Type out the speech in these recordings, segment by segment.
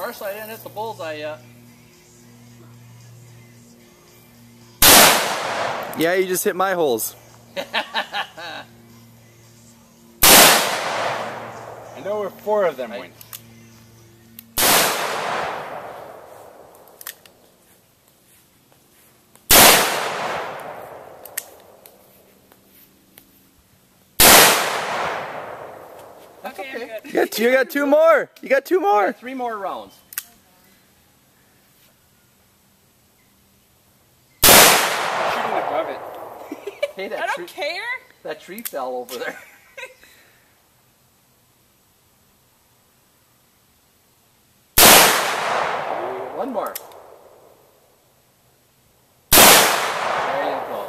Marshall, I didn't hit the bullseye yet. Yeah, you just hit my holes. I know where 4 of them went. That's Okay, okay. I'm good. You got 2 more. You got 2 more. 3 more rounds. Shooting above it. Hey, I that don't tree, care. that tree fell over there. One more. There you go.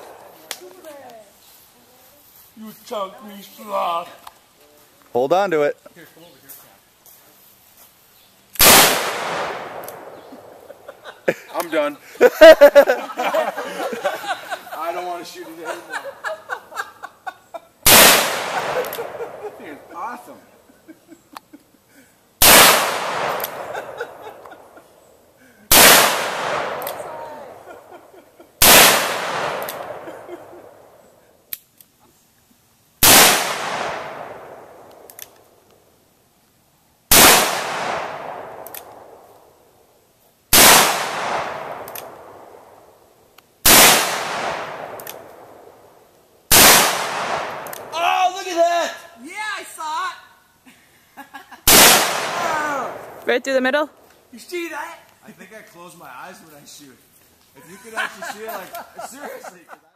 You chunky sloth. Hold on to it. Here, come over here, Sam. I'm done. I don't want to shoot it anymore. Dude, awesome. Oh, look at that! Yeah, I saw it. Right through the middle? You see that? I think I close my eyes when I shoot. If you could actually see it, like, seriously.